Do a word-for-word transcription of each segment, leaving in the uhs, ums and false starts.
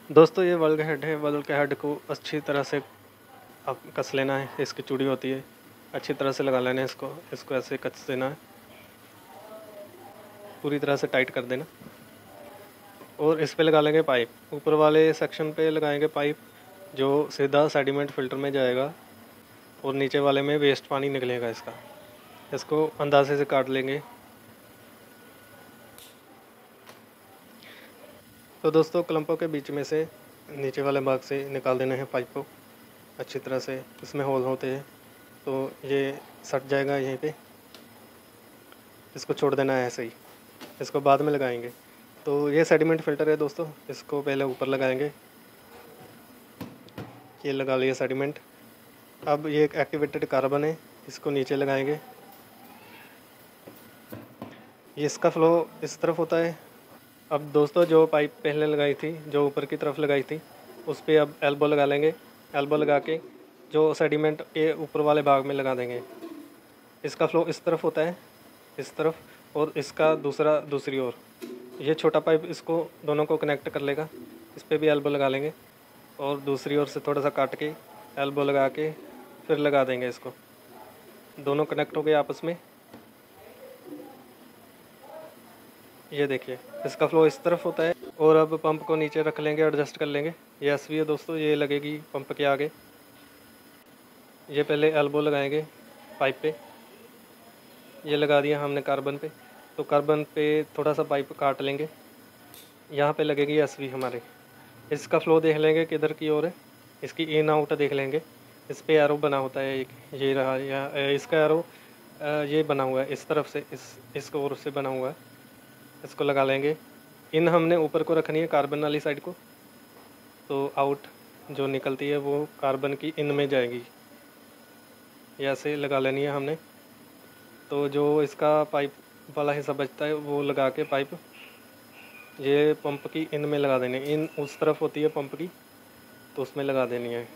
दोस्तों ये bulkhead है। बल्क हेड को अच्छी तरह से आप कस लेना है। इसकी चूड़ी होती है, अच्छी तरह से लगा लेना है इसको। इसको ऐसे कस देना है, पूरी तरह से टाइट कर देना। और इस पे लगा लेंगे पाइप। ऊपर वाले सेक्शन पे लगाएंगे पाइप जो सीधा सेडिमेंट फिल्टर में जाएगा और नीचे वाले में वेस्ट पानी निकलेगा इसका। इसको अंदाजे से काट लेंगे। तो दोस्तों क्लम्पों के बीच में से नीचे वाले भाग से निकाल देना है पाइप को अच्छी तरह से। इसमें होल होते हैं तो ये सट जाएगा यहीं पे। इसको छोड़ देना है ऐसे ही, इसको बाद में लगाएंगे। तो ये सेडिमेंट फ़िल्टर है दोस्तों, इसको पहले ऊपर लगाएंगे। ये लगा लिया सेडिमेंट। अब ये एक एक्टिवेटेड कार्बन है, इसको नीचे लगाएंगे। ये इसका फ्लो इस तरफ होता है। अब दोस्तों जो पाइप पहले लगाई थी, जो ऊपर की तरफ लगाई थी, उस पर अब एल्बो लगा लेंगे। एल्बो लगा के जो सेडिमेंट के ऊपर वाले भाग में लगा देंगे। इसका फ्लो इस तरफ होता है, इस तरफ, और इसका दूसरा दूसरी ओर। ये छोटा पाइप इसको दोनों को कनेक्ट कर लेगा। इस पर भी एल्बो लगा लेंगे और दूसरी ओर से थोड़ा सा काट के एल्बो लगा के फिर लगा देंगे इसको। दोनों कनेक्ट हो गए आपस में। ये देखिए इसका फ्लो इस तरफ होता है। और अब पंप को नीचे रख लेंगे, एडजस्ट कर लेंगे। ये एस वी है दोस्तों, ये लगेगी पंप के आगे। ये पहले एल्बो लगाएंगे पाइप पे। ये लगा दिया हमने कार्बन पे। तो कार्बन पे थोड़ा सा पाइप काट लेंगे, यहाँ पे लगेगी एस वी हमारे। इसका फ्लो देख लेंगे किधर की ओर है, इसकी इन आउट देख लेंगे। इस पे एरो बना होता है एक, ये रहा या इसका एरो ये बना हुआ है इस तरफ से, इस इस ओर से बना हुआ है। इसको लगा लेंगे। इन हमने ऊपर को रखनी है कार्बन वाली साइड को, तो आउट जो निकलती है वो कार्बन की इन में जाएगी। ये ऐसे लगा लेनी है हमने। तो जो इसका पाइप वाला हिस्सा बचता है वो लगा के पाइप ये पंप की इन में लगा देनी है। इन उस तरफ होती है पंप की, तो उसमें लगा देनी है।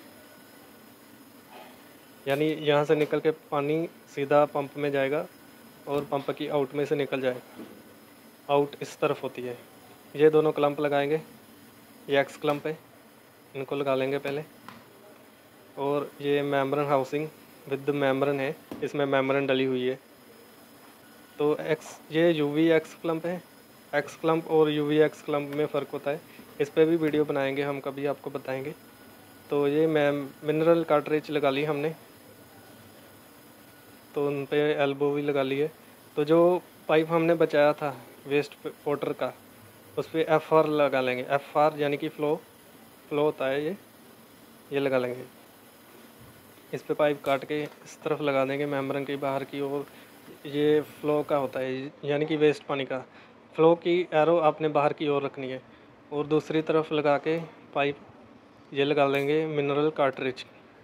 यानी यहाँ से निकल के पानी सीधा पंप में जाएगा और पंप की आउट में से निकल जाएगा। आउट इस तरफ होती है। ये दोनों क्लम्प लगाएंगे। ये एक्स क्लम्प है, इनको लगा लेंगे पहले। और ये मेम्ब्रेन हाउसिंग विद मेम्ब्रेन है, इसमें मेम्ब्रेन डली हुई है। तो एक्स ये यूवी एक्स क्लम्प है। एक्स क्लम्प और यूवी एक्स क्लम्प में फ़र्क होता है। इस पर भी वीडियो बनाएंगे हम, कभी आपको बताएंगे। तो ये मैम मिनरल कार्ट्रिज लगा ली हमने, तो उन पे एल्बो भी लगा ली है। तो जो पाइप हमने बचाया था वेस्ट वाटर का, उस पर एफ आर लगा लेंगे। एफ आर यानी कि फ़्लो फ्लो होता है ये ये लगा लेंगे। इस पे पाइप काट के इस तरफ लगा देंगे मेम्ब्रेन की बाहर की ओर। ये फ़्लो का होता है, यानी कि वेस्ट पानी का। फ़्लो की एरो आपने बाहर की ओर रखनी है। और दूसरी तरफ लगा के पाइप ये लगा लेंगे मिनरल कार्ट्रिज।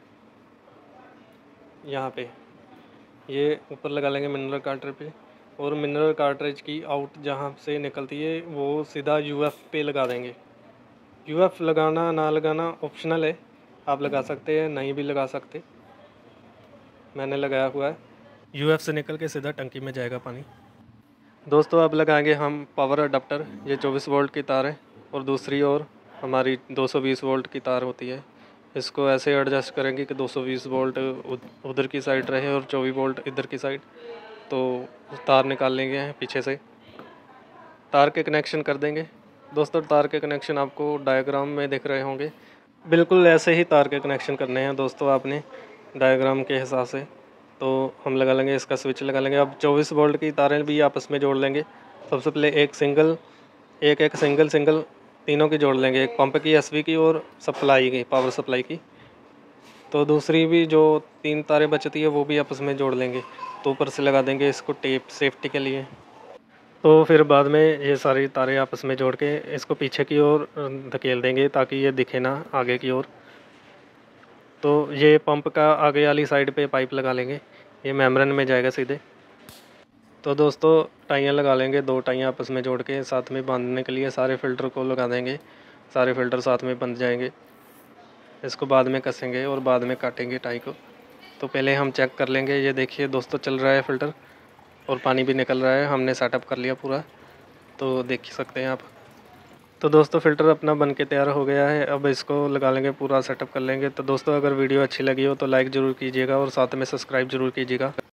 यहाँ पे ये ऊपर लगा लेंगे मिनरल कार्ट्रिज पे। और मिनरल कार्ट्रिज की आउट जहाँ से निकलती है वो सीधा यूएफ पे लगा देंगे। यूएफ लगाना ना लगाना ऑप्शनल है, आप लगा सकते हैं, नहीं भी लगा सकते। मैंने लगाया हुआ है। यूएफ से निकल के सीधा टंकी में जाएगा पानी। दोस्तों अब लगाएंगे हम पावर अडाप्टर। ये चौबीस वोल्ट की तार है और दूसरी ओर हमारी दो सौ बीस वोल्ट की तार होती है। इसको ऐसे एडजस्ट करेंगे कि दो सौ बीस वोल्ट उधर की साइड रहे और चौबीस वोल्ट इधर की साइड। तो तार निकाल लेंगे पीछे से, तार के कनेक्शन कर देंगे। दोस्तों तार के कनेक्शन आपको डायग्राम में दिख रहे होंगे। बिल्कुल ऐसे ही तार के कनेक्शन करने हैं दोस्तों आपने, डायग्राम के हिसाब से। तो हम लगा लेंगे, इसका स्विच लगा लेंगे। अब चौबीस वोल्ट की तारें भी आपस में जोड़ लेंगे। सबसे पहले एक सिंगल एक एक सिंगल सिंगल तीनों की जोड़ लेंगे, एक पंप की एसवी की और सप्लाई की, पावर सप्लाई की। तो दूसरी भी जो तीन तारें बचती है वो भी आपस में जोड़ लेंगे। तो ऊपर से लगा देंगे इसको टेप सेफ्टी के लिए। तो फिर बाद में ये सारी तारें आपस में जोड़ के इसको पीछे की ओर धकेल देंगे ताकि ये दिखे ना आगे की ओर। तो ये पंप का आगे वाली साइड पे पाइप लगा लेंगे, ये मेम्ब्रेन में जाएगा सीधे। तो दोस्तों टाइयाँ लगा लेंगे, दो टाइयाँ आपस में जोड़ के साथ में बांधने के लिए सारे फ़िल्टर को लगा देंगे। सारे फ़िल्टर साथ में बंध जाएंगे। इसको बाद में कसेंगे और बाद में काटेंगे टाई को। तो पहले हम चेक कर लेंगे। ये देखिए दोस्तों चल रहा है फ़िल्टर और पानी भी निकल रहा है, हमने सेटअप कर लिया पूरा। तो देख सकते हैं आप। तो दोस्तों फ़िल्टर अपना बन के तैयार हो गया है। अब इसको लगा लेंगे, पूरा सेटअप कर लेंगे। तो दोस्तों अगर वीडियो अच्छी लगी हो तो लाइक ज़रूर कीजिएगा और साथ में सब्सक्राइब ज़रूर कीजिएगा।